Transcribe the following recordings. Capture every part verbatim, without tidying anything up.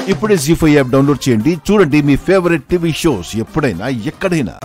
ఇప్పుడే G five app download చేయండి, చూడండి మీ ఫేవరెట్ టీవీ షోస్ ఎప్పుడైనా ఎక్కడైనా.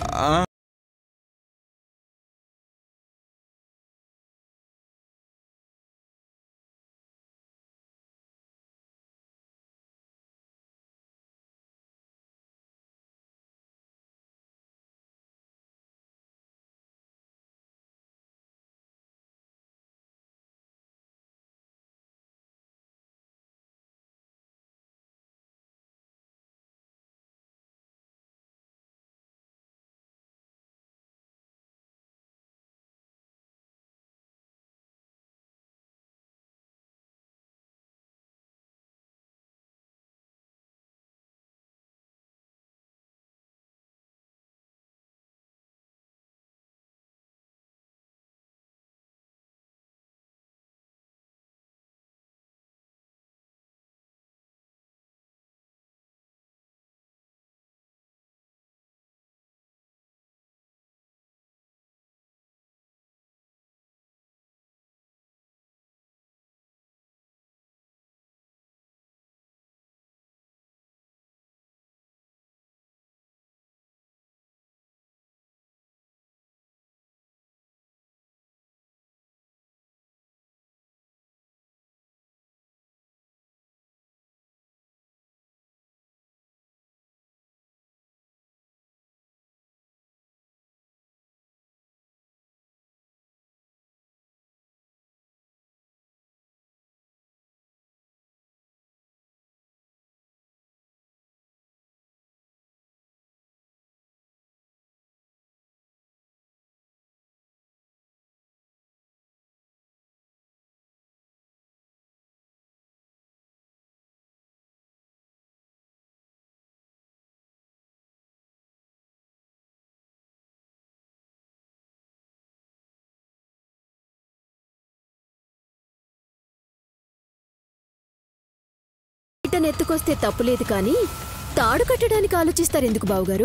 ఎత్తుకొస్తే తప్పులేదు కానీ తాడు కట్టడానికి ఆలోచిస్తారు ఎందుకు బావుగారు?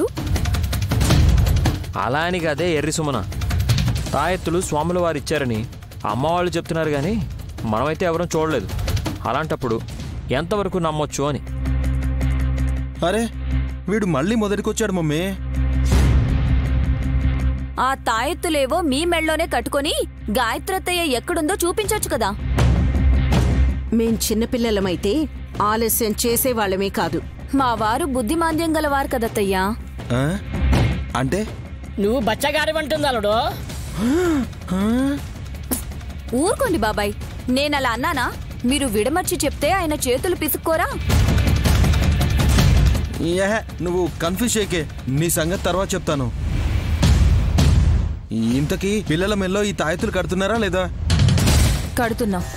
అలా అని కదే ఎర్రి సుమన, తాయెత్తులు స్వాముల వారు ఇచ్చారని అమ్మవాళ్ళు చెప్తున్నారు కానీ మనమైతే ఎవరూ చూడలేదు. అలాంటప్పుడు ఎంతవరకు నమ్మొచ్చు అని. అరే వీడు మళ్ళీ మొదటికొచ్చాడు మమ్మీ. ఆ తాయెత్తులేవో మీ మెళ్ళలోనే కట్టుకొని గాయత్రత్తయ్య ఎక్కడుందో చూపించొచ్చు కదా. మేం చిన్నపిల్లలమైతే ఆలస్యం చేసేవాళ్ళమే కాదు. మా వారు బుద్ధిమాంద్యం గలవారు కదత్తయ్యా. అంటే నువ్వు బచ్చగారివంటుందలుడు. ఊరుకోండి బాబాయ్, నేనలా అన్నానా? మీరు విడమర్చి చెప్తే ఆయన చేతులు పిసుక్కోరా? నువ్వు కన్ఫ్యూజ్ చేయకే, నీ సంగతి తర్వాత చెప్తాను. ఇంతకీ పిల్లల మెల్లో ఈ తాయెత్తులు కడుతున్నారా లేదా? కడుతున్నాం.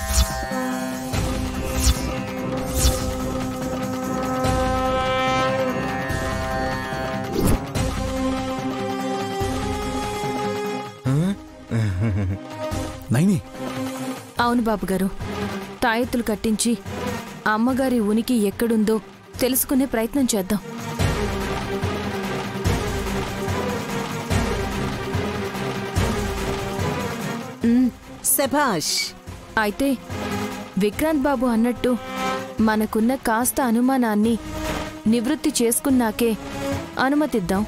నైని. అవును బాబుగారు, తాయెత్తులు కట్టించి అమ్మగారి ఉనికి ఎక్కడుందో తెలుసుకునే ప్రయత్నం చేద్దాం. శభాష్. అయితే విక్రాంత్ బాబు అన్నట్టు మనకున్న కాస్త అనుమానాన్ని నివృత్తి చేసుకున్నాకే అనుమతిద్దాం.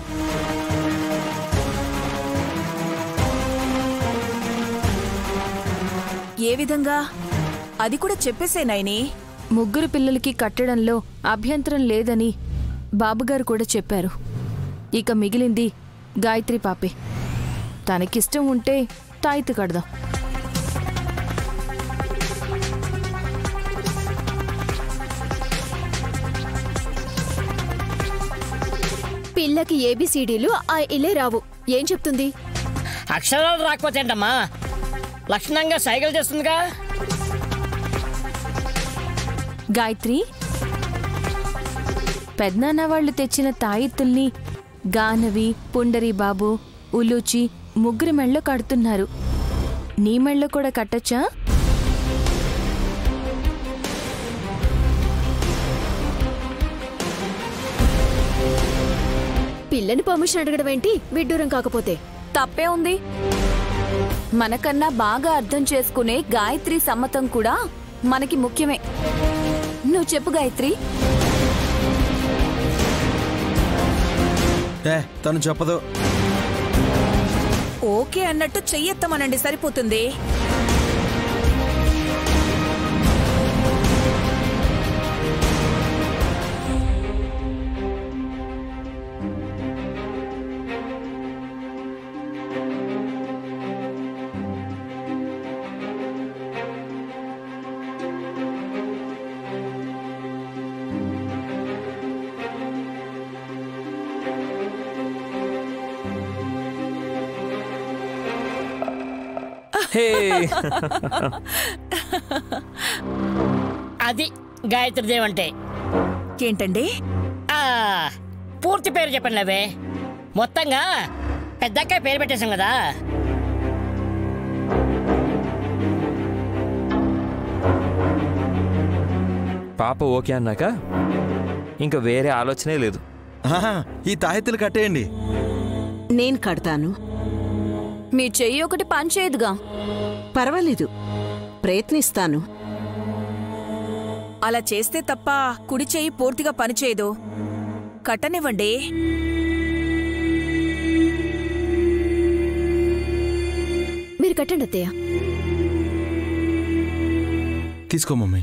ఏ విధంగా? అది కూడా చెప్పేసే నైని. ముగ్గురు పిల్లలకి కట్టడంలో అభ్యంతరం లేదని బాబుగారు కూడా చెప్పారు. ఇక మిగిలింది గాయత్రి పాపే. తనకిష్టం ఉంటే తాయితు కడదాం. పిల్లకి ఏబిసిడీలు ఆ ఇలే రావు, ఏం చెప్తుంది? అక్షరాలు రాకపోతే ఏంటమ్మా, లక్షణంగా సైకిల్ చేస్తుందిగా. గాయత్రి, పెద్దనాన్న వాళ్ళు తెచ్చిన తాయెత్తుల్ని గానవి, పుండరి బాబు, ఉలూచి ముగ్గురు మెళ్ళో కడుతున్నారు. నీ మెళ్ళో కూడా కట్టచ్చా? పిల్లని పర్మిషన్ అడగడం ఏంటి విడ్డూరం కాకపోతే? తప్పే ఉంది. మనకన్నా బాగా అర్థం చేసుకునే గాయత్రి సమ్మతం కూడా మనకి ముఖ్యమే. నువ్వు చెప్పు గాయత్రి. ఏ తను చెప్పదు. ఓకే అన్నట్టు చెయ్యెత్తమనండి, సరిపోతుంది. అది గాయత్రీదేవి అంటే. ఏంటండి? ఆ, పూర్తి పేరు చెప్పండి. అవే మొత్తంగా పెద్దక్క పేరు పెట్టేశాం కదా. పాప ఓకే అన్నాక ఇంకా వేరే ఆలోచనే లేదు. ఈ తాయెత్తులు కట్టేయండి. నేను కడతాను. మీ చెయ్యి ఒకటి పనిచేయదుగా. పర్వాలేదు, ప్రయత్నిస్తాను. అలా చేస్తే తప్ప కుడి చెయ్యి పూర్తిగా పనిచేయదు. కట్టనివ్వండి. మీరు కట్టండి అత్తయ్య. తీసుకో మమ్మీ.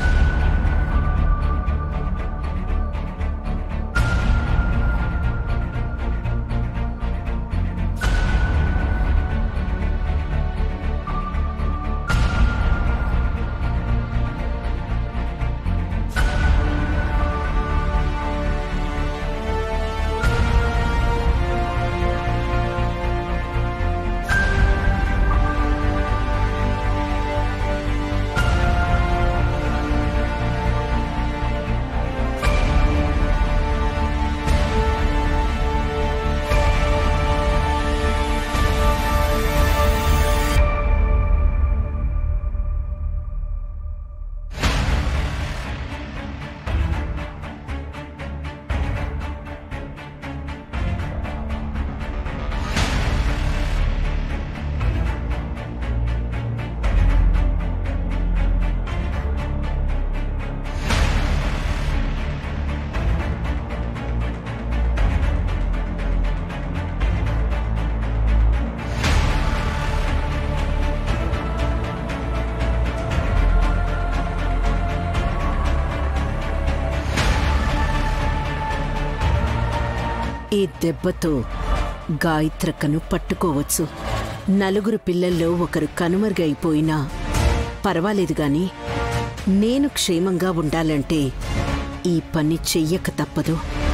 ఈ దెబ్బతో గాయత్రక్కను పట్టుకోవచ్చు. నలుగురు పిల్లల్లో ఒకరు కనుమరుగైపోయినా పర్వాలేదు గాని నేను క్షేమంగా ఉండాలంటే ఈ పని చెయ్యక తప్పదు.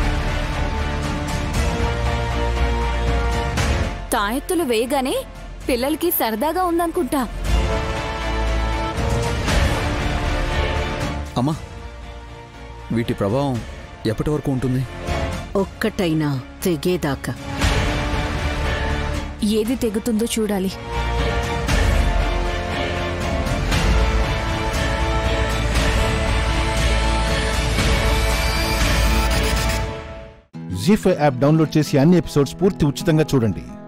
తాయెత్తులు వేయగానే పిల్లలకి సరదాగా ఉందనుకుంటా. అమ్మా, వీటి ప్రభావం ఎప్పటి వరకు ఉంటుంది? ఒక్కటైనా తెగేదాకా. ఏది తెగుతుందో చూడాలి. జీ ఫైవ్ యాప్ డౌన్లోడ్ చేసి అన్ని ఎపిసోడ్స్ పూర్తి ఉచితంగా చూడండి.